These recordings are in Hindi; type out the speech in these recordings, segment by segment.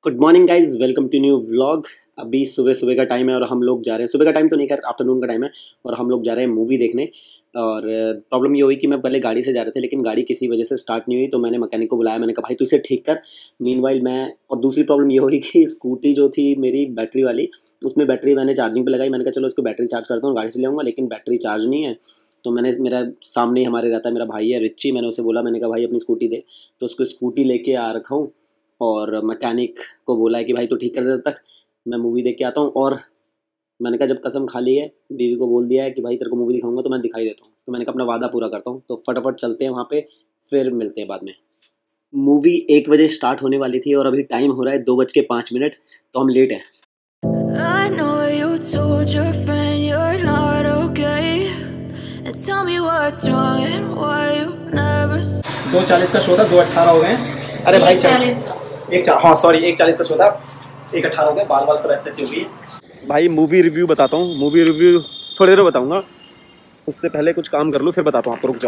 Good morning guys, welcome to new vlog. अभी सुबह सुबह का टाइम है और हम लोग जा रहे हैं, सुबह का टाइम तो नहीं कर, आफ्टरनून का टाइम है और हम लोग जा रहे हैं मूवी देखने। और प्रॉब्लम ये हुई कि मैं पहले गाड़ी से जा रहे थे लेकिन गाड़ी किसी वजह से स्टार्ट नहीं हुई, तो मैंने मैकेनिक को बुलाया। मैंने कहा भाई तू इसे ठीक कर, मीनवाइल मैं। और दूसरी प्रॉब्लम ये हुई कि स्कूटी जो थी मेरी बैटरी वाली, उसमें बैटरी मैंने चार्जिंग पे लगाई। मैंने कहा चलो इसको बैटरी चार्ज करता हूँ, गाड़ी से ले आऊँगा, लेकिन बैटरी चार्ज नहीं है। तो मैंने, मेरा सामने ही हमारे रहता है मेरा भाई है रिच्ची, मैंने उसे बोला, मैंने कहा भाई अपनी स्कूटी दे। तो उसको स्कूटी लेके आ रखा हूँ और मैकेनिक को बोला है कि भाई तो ठीक कर दे, तक मैं मूवी देख के आता हूँ। और मैंने कहा जब कसम खा ली है, बीवी को बोल दिया है कि भाई तेरे को मूवी दिखाऊंगा तो मैं दिखाई देता हूँ, तो मैंने कहा अपना वादा पूरा करता हूँ। तो फटाफट चलते हैं वहाँ पे, फिर मिलते हैं बाद में। मूवी 1 बजे स्टार्ट होने वाली थी और अभी टाइम हो रहा है 2:05, तो हम लेट हैं। I know you told your friend you're not okay, and tell me what's wrong and why you never. 2:40 का शो था, 2:18 हो गए। अरे भाई चल, 1:40 का शो था, 1:18 हो गए। बाल बाल सब ऐसे सी हो गई। भाई मूवी रिव्यू बताता हूँ, मूवी रिव्यू थोड़ी देर बताऊँगा, उससे पहले कुछ काम कर लूँ फिर बताता हूँ आपको, रुक जाओ।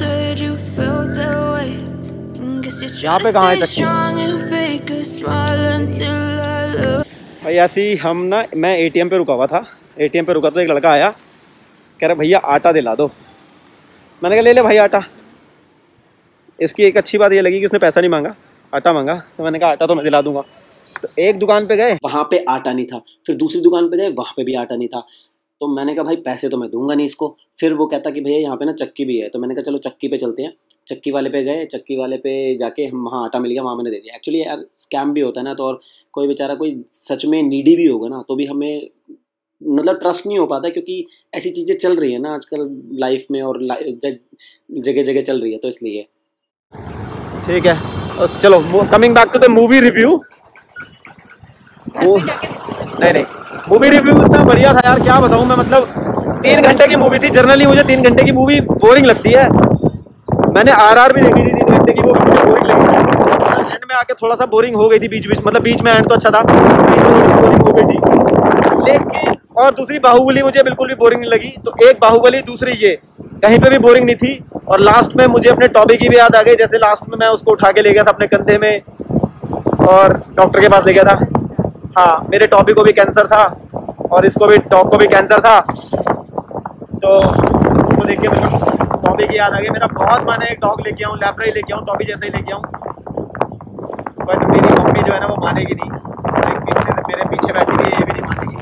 यहाँ पे कहाँ है चक्की? भाई ऐसे ही हम ना, मैं एटीएम पे रुका हुआ था, एटीएम पे रुका था, एक लड़का आया कह रहा भैया आटा दिला दो। मैंने कहा ले ले भाई आटा। इसकी एक अच्छी बात ये लगी कि उसने पैसा नहीं मांगा, आटा मांगा। तो मैंने कहा आटा तो मैं दिला दूंगा। तो एक दुकान पे गए, वहाँ पे आटा नहीं था, फिर दूसरी दुकान पे गए, वहाँ पे भी आटा नहीं था। तो मैंने कहा भाई पैसे तो मैं दूंगा नहीं इसको। फिर वो कहता कि भैया यहाँ पे ना चक्की भी है। तो मैंने कहा चलो चक्की पे चलते हैं। चक्की वाले पे गए, चक्की वाले पे जाके हम, वहाँ आटा मिल गया, वहाँ मैंने दे दिया। एक्चुअली यार स्कैम भी होता है ना, तो और कोई बेचारा कोई सच में नीडी भी होगा ना, तो भी हमें मतलब ट्रस्ट नहीं हो पाता, क्योंकि ऐसी चीज़ें चल रही है ना आजकल लाइफ में, और जगह जगह चल रही है, तो इसलिए। ठीक है चलो, coming back to the movie review. नहीं, मूवी रिव्यू इतना बढ़िया था यार, क्या बताऊँ मैं। मतलब 3 घंटे की मूवी थी। जनरली मुझे 3 घंटे की मूवी बोरिंग लगती है। मैंने आरआर भी देखी थी 3 घंटे की, वो भी मुझे बोरिंग लगी थी। एंड में आके थोड़ा सा बोरिंग हो गई थी बीच बीच, मतलब बीच में एंड तो अच्छा था, बीच में थोड़ी सी बोरिंग हो गई थी। लेकिन और दूसरी बाहुबली मुझे बिल्कुल भी बोरिंग नहीं लगी। तो एक बाहुबली, दूसरी ये, कहीं पे भी बोरिंग नहीं थी। और लास्ट में मुझे अपने टॉबी की भी याद आ गई, जैसे लास्ट में मैं उसको उठा के ले गया था अपने कंधे में और डॉक्टर के पास ले गया था। हाँ, मेरे टॉबी को भी कैंसर था और इसको भी, डॉग को भी कैंसर था। तो उसको देख के मेरे टॉबी की याद आ गई। मेरा बहुत मन है एक डॉग लेके आऊँ, लैब्रा ही लेके आऊँ, टॉबी जैसा ही लेके आऊँ। बट मेरी मम्मी जो है ना वो मानेगी नहीं, मेरे पीछे बैठी हुई है, ये भी नहीं मानेगी।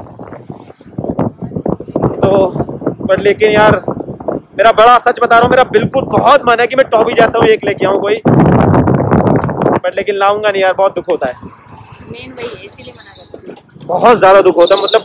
तो बट लेकिन यार मेरा बड़ा, सच बता रहा हूँ, मेरा बिल्कुल बहुत मन है कि मैं टॉबी जैसा हूँ एक लेके आऊँ कोई, बट लेकिन लाऊंगा नहीं यार, बहुत दुख होता है। मेन वही है, इसीलिए मना करते हैं। बहुत ज़्यादा दुख होता है, मतलब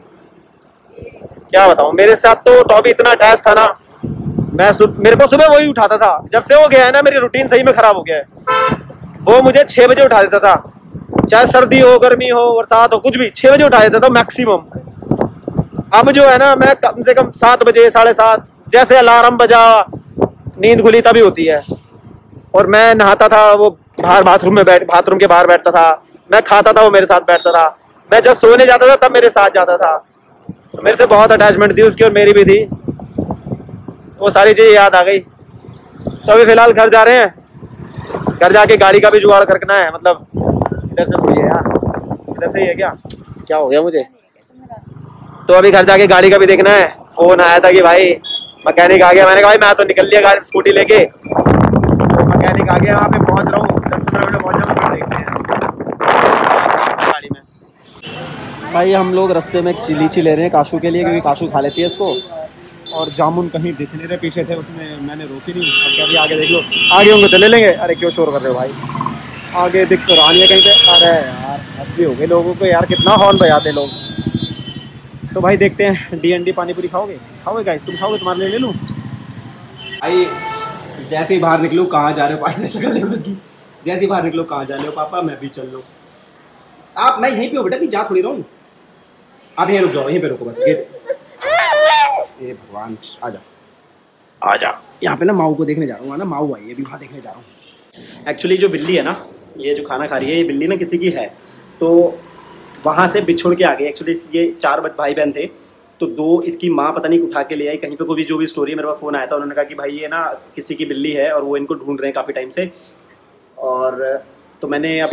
क्या बताऊँ। मेरे साथ तो टॉबी इतना अटैच था ना, मेरे को सुबह वही उठाता था। जब से वो गया है ना, मेरी रूटीन सही में खराब हो गया है। वो मुझे 6 बजे उठा देता था, चाहे सर्दी हो, गर्मी हो, बरसात हो, कुछ भी 6 बजे उठा देता था मैक्सिमम। अब जो है ना, मैं कम से कम 7 बजे, 7:30, जैसे अलार्म बजा, नींद खुली तभी होती है। और मैं नहाता था, वो बाहर बाथरूम के बाहर बैठता था। मैं खाता था, वो मेरे साथ बैठता था। मैं जब सोने जाता था तब मेरे साथ जाता था। तो मेरे से बहुत अटैचमेंट थी उसकी, और मेरी भी थी। वो सारी चीज़ें याद आ गई। तो अभी फिलहाल घर जा रहे हैं, घर जाके गाड़ी का भी जुगाड़ करना है। मतलब इधर से मुझे यार, इधर से ही है क्या हो गया मुझे। तो अभी घर जाके गाड़ी का भी देखना है। फोन आया था कि भाई मैकेनिक आ गया। मैंने कहा भाई मैं तो निकल लिया गाड़ी, स्कूटी लेके। तो मैकेनिक आ गया, वहाँ पे पहुँच रहा हूँ, 10-15 मिनट में पहुँच जाऊँगा, फिर देखते हैं गाड़ी में। भाई हम लोग रास्ते में लीची ले रहे हैं काशू के लिए, क्योंकि काशू खा लेती है इसको। और जामुन कहीं दिख नहीं रहे, पीछे थे, उसमें मैंने रोकी नहीं। अब अभी आगे देख लो, आगे होंगे तो ले लेंगे। अरे क्यों शोर कर रहे हो भाई, आगे दिख तो रहा नहीं है कहीं पे। अरे यार अब भी हो गए लोगों को यार, कितना हॉर्न बजाते लोग। तो भाई देखते हैं, D&D पानी पूरी खाओगे गाइस? तुम खाओगे? तुम्हारे लिए ले लूँ भाई? जैसे ही बाहर निकलूँ, कहाँ जा रहे हो भाई, शक्ल देखो उसकी। जैसे ही बाहर निकलो, कहाँ जा रहे हो पापा, मैं भी चल लो। आप, मैं यहीं पे हो बेटा, कि जा थोड़ी रहा हूँ। आप यहीं रुक जाओ, यहीं पे रुको बस। ये भगवान, आ जा। यहाँ पे ना माऊ को देखने जा रहा हूँ ना, माऊ आई है अभी, वहाँ देखने जा रहा हूँ। एक्चुअली जो बिल्ली है ना, ये जो खाना खा रही है, ये बिल्ली ना किसी की है, तो वहाँ से बिछुड़ के आ गई। एक्चुअली ये 4 भाई बहन थे, तो 2 इसकी माँ पता नहीं उठा के ले आई कहीं पे, कोई भी जो भी स्टोरी है। मेरे पास फ़ोन आया था, उन्होंने कहा कि भाई ये ना किसी की बिल्ली है और वो इनको ढूंढ रहे हैं काफ़ी टाइम से। और तो मैंने अभी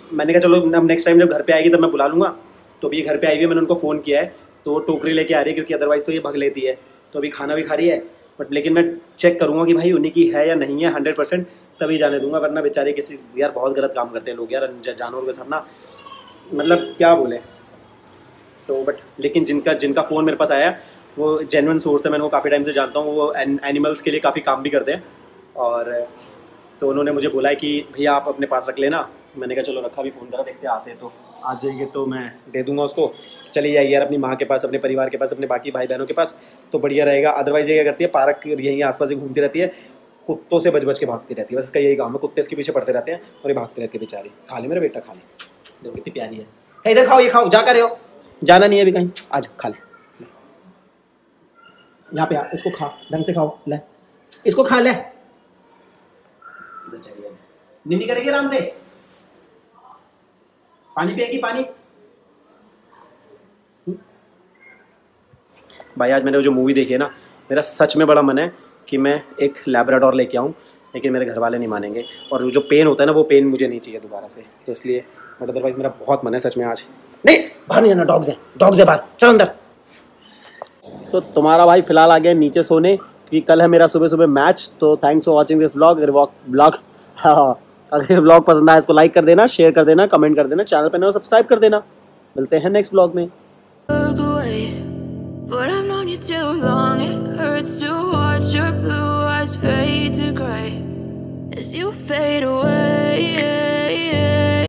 मैंने कहा चलो अब नेक्स्ट टाइम जब घर पे आएगी तब मैं बुला लूँगा। तो अभी ये घर पे आई हुई है, मैंने उनको फ़ोन किया है तो वो टोकरी लेके आ रही है, क्योंकि अदरवाइज़ तो ये भग लेती है। तो अभी खाना भी खा रही है, बट लेकिन मैं चेक करूँगा कि भाई उन्हीं की है या नहीं है 100%, तभी जाने दूंगा। वरना बेचारे किसी यार बहुत गलत काम करते हैं लोग यार जानवरों के साथ ना, मतलब क्या बोले। तो बट लेकिन जिनका फ़ोन मेरे पास आया वो जेन्युइन सोर्स है, मैंने वो काफ़ी टाइम से जानता हूँ, वो एनिमल्स के लिए काफ़ी काम भी करते हैं। और तो उन्होंने मुझे बोला है कि भैया आप अपने पास रख लेना। मैंने कहा चलो रखा भी, फ़ोन करा, देखते आते हैं तो आ जाएंगे तो मैं दे दूंगा उसको। चली जाएगी यार अपनी माँ के पास, अपने परिवार के पास, अपने बाकी भाई बहनों के पास, तो बढ़िया रहेगा। अदरवाइज़ ये क्या करती है, पार्क यहीं आसपास ही घूमती रहती है, कुत्तों से बच के भागती रहती है। बस इसका यही काम है, कुत्ते इसके पीछे पड़ते रहते हैं और ये भागती रहती है बेचारी। खा ले मेरा बेटा, खा ले, देखो कितनी प्यारी है। इधर खाओ, ये खाओ, जा कर हो, जाना नहीं है अभी कहीं, आज खा ले, यहाँ पे आ, इसको खा, ढंग से खाओ, ले इसको खा ले, निन्नी करेगी आराम से, पानी पिएगी, पानी। भाई आज मैंने जो मूवी देखी है ना, मेरा सच में बड़ा मन है कि मैं एक लैब्राडोर लेके आऊँ, लेकिन मेरे घर वाले नहीं मानेंगे, और जो पेन होता है ना वो पेन मुझे नहीं चाहिए दोबारा से, तो इसलिए बट अदरवाइज़ मेरा बहुत मन है सच में आज। नहीं बाहर नहीं आना, डॉग्स है बाहर, चलो अंदर। सो तुम्हारा भाई फिलहाल आ गया नीचे सोने, क्योंकि कल है मेरा सुबह सुबह मैच। तो thanks for watching this vlog. हाँ, अगर व्लॉग पसंद आया इसको लाइक कर देना, शेयर कर देना, कमेंट कर देना, चैनल पर नया सब्सक्राइब कर देना। मिलते हैं नेक्स्ट व्लॉग में। But I've known you too long, it hurts to watch your blue eyes fade to gray as you fade away.